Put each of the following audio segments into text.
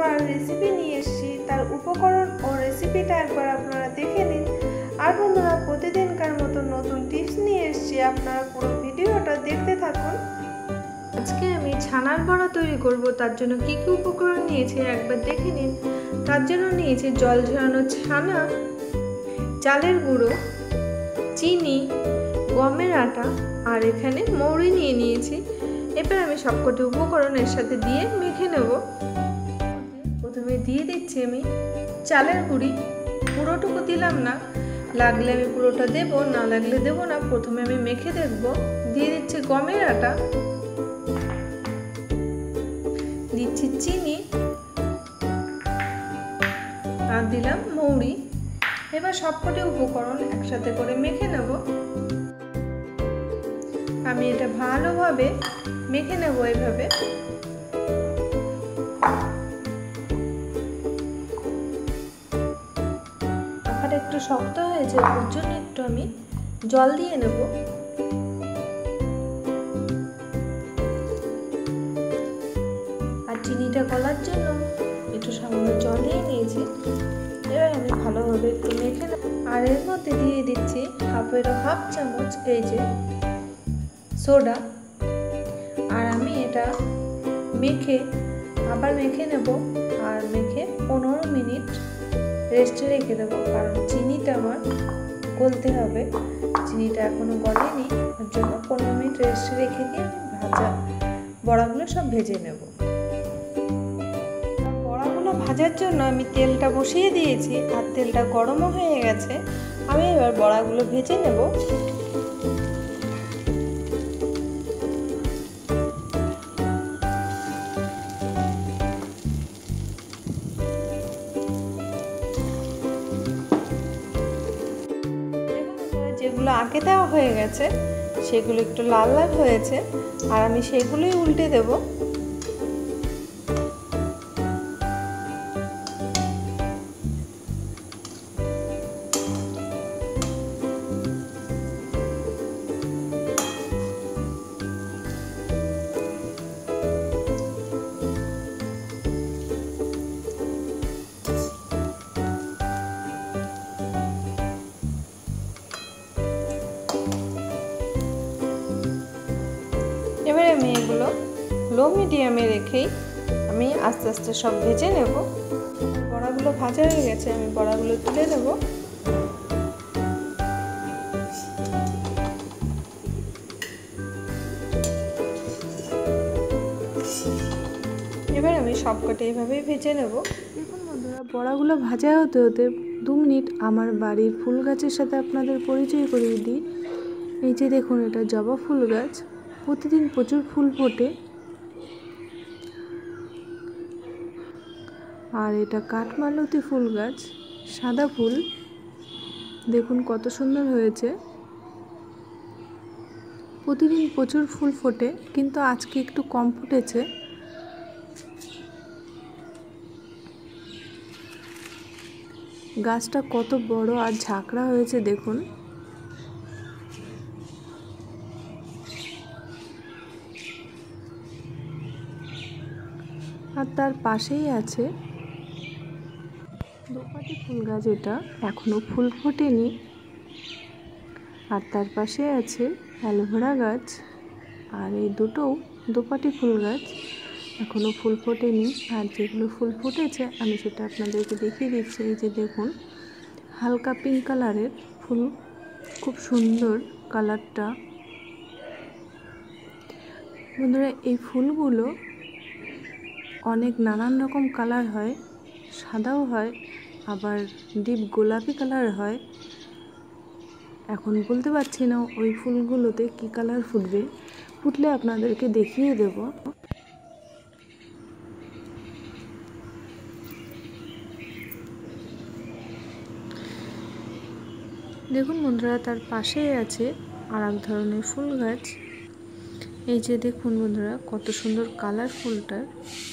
তার রেসিপি নিয়ে এসেছি, তার উপকরণ ও রেসিপিটা একবার আপনারা দেখে নিন। আর বন্ধুরা, প্রতিদিনকার মতো নতুন টিপস নিয়ে এসেছি, আপনারা পুরো ভিডিওটা দেখতে থাকুন। আজকে আমি ছানার বড়া তৈরি করব। তার জন্য কি কি উপকরণ নিয়েছি একবার দেখে নিন। তার জন্য নিয়েছি জল ঝরানো ছানা, চালের গুঁড়ো, চিনি, গমের আটা আর এখানে মৌরি নিয়ে নিয়েছি। এবার আমি সবকটি উপকরণ এর সাথে দিয়ে মেখে নেব। প্রথমে দিয়ে দিচ্ছি আমি চালের গুঁড়ি, পুরোটুকু দিলাম না, লাগলে আমি পুরোটা দেব, না লাগলে দেব না। প্রথমে আমি মেখে দেখব। দিয়ে দিচ্ছি গমের আটা, দিচ্ছি চিনি আর দিলাম মৌরি। এবার সবকটি উপকরণ একসাথে করে মেখে নেব। আমি এটা ভালোভাবে মেখে নেব এইভাবে। আটা একটু শক্ত হয়েছে, ওর জন্য একটু আমি জল দিয়ে নেব। আর চিনিটা গলার জন্য একটু সামান্য জল দিয়ে নিয়েছি। এবার আমি ভালোভাবে একটু মেখে নেব। আর এর মধ্যে দিয়ে দিচ্ছি হাফ চামচ এই যে সোডা। আর আমি এটা আবার মেখে নেব। আর মেখে 15 মিনিট রেস্টে রেখে দেবো, কারণ চিনিটা আমার গলতে হবে। চিনিটা এখনো গলেনি, ওর জন্য 15 মিনিট রেস্টে রেখে দিয়ে বড়াগুলো সব ভেজে নেব। বড়াগুলো ভাজার জন্য আমি তেলটা বসিয়ে দিয়েছি, আর তেলটা গরমও হয়ে গেছে। আমি এবার বড়াগুলো ভেজে নেব। যেগুলো আগে দেওয়া হয়ে গেছে সেগুলো একটু লাল লাল হয়েছে, আর আমি সেগুলোই উল্টে দেব। এবারে আমি এগুলো লো মিডিয়ামে রেখেই আমি আস্তে আস্তে সব ভেজে নেব। বড়াগুলো ভাজা হয়ে গেছে, আমি বড়াগুলো তুলে নেব। এবার আমি সবকটা এইভাবেই ভেজে নেব। দেখুন বন্ধুরা, বড়াগুলো ভাজা হতে হতে 2 মিনিট আমার বাড়ির ফুল গাছের সাথে আপনাদের পরিচয় করিয়ে দিই। এই যে দেখুন, এটা জবা ফুল গাছ, প্রতিদিন প্রচুর ফুল ফোটে। আর এটা কাঠমালতি ফুল গাছ, সাদা ফুল, দেখুন কত সুন্দর হয়েছে। প্রতিদিন প্রচুর ফুল ফোটে, কিন্তু আজকে একটু কম ফুটেছে। গাছটা কত বড় আর ঝাঁকড়া হয়েছে দেখুন। আর তার পাশেই আছে দোপাটি ফুল গাছ, এটা এখনো ফুল ফোটেনি। আর তার পাশে আছে অ্যালোভেরা গাছ। আর এই দুটোও দোপাটি ফুল গাছ, এখনো ফুল ফোটেনি। আর যেগুলো ফুল ফুটেছে আমি সেটা আপনাদেরকে দেখিয়ে দিচ্ছি। এই যে দেখুন, হালকা পিঙ্ক কালারের ফুল, খুব সুন্দর কালারটা। বন্ধুরা, এই ফুলগুলো অনেক নানান রকম কালার হয়, সাদাও হয়, আবার ডিপ গোলাপি কালার হয়। এখন বলতে পারছি না ওই ফুলগুলোতে কি কালার ফুটবে, ফুটলে আপনাদেরকে দেখিয়ে দেব। দেখুন বন্ধুরা, তার পাশেই আছে আর এক ধরনের ফুল গাছ। এই যে দেখুন বন্ধুরা, কত সুন্দর কালার ফুলটার।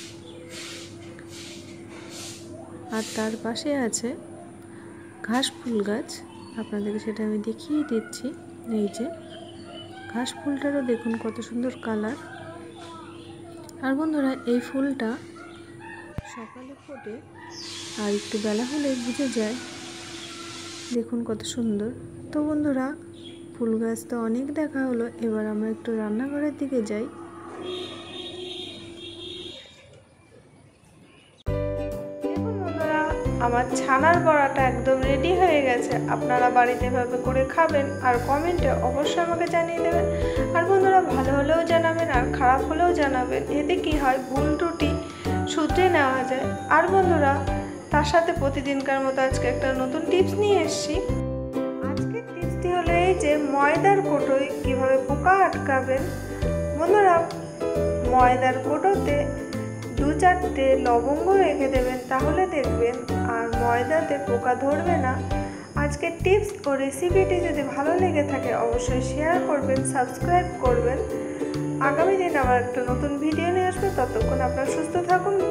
আর তার পাশে আছে ঘাস ফুল গাছ, আপনাদেরকে সেটা আমি দেখিয়ে দিচ্ছি। এই যে ঘাস ফুলটারও দেখুন কত সুন্দর কালার। আর বন্ধুরা, এই ফুলটা সকালে ফোটে আর একটু বেলা হলে বুঝে যায়। দেখুন কত সুন্দর। তো বন্ধুরা, ফুল গাছ তো অনেক দেখা হলো, এবার আমরা একটু রান্নাঘরের দিকে যাই। দেখুন বন্ধুরা, আমার ছানার বড়াটা একদম রেডি হয়ে গেছে। আপনারা বাড়িতে এভাবে করে খাবেন আর কমেন্টে অবশ্যই আমাকে জানিয়ে দেবেন। আর বন্ধুরা, ভালো হলেও জানাবেন আর খারাপ হলেও জানাবেন, এতে কি হয় ভুল ত্রুটি শুধরে নেওয়া যায়। আর বন্ধুরা, তার সাথে প্রতিদিনকার মতো আজকে একটা নতুন টিপস নিয়ে এসেছি। আজকের টিপসটি হলো এই যে ময়দার কৌটোয় কীভাবে পোকা আটকাবেন। বন্ধুরা, ময়দার কৌটোতে 2-4টে লবঙ্গ রেখে দেবেন, তাহলে দেখবেন আর ময়দাতে পোকা ধরবে না। আজকের টিপস ও রেসিপিটি যদি ভালো লেগে থাকে অবশ্যই শেয়ার করবেন, সাবস্ক্রাইব করবেন। আগামী দিন আবার একটা নতুন ভিডিও নিয়ে আসবে। ততক্ষণ আপনারা সুস্থ থাকুন।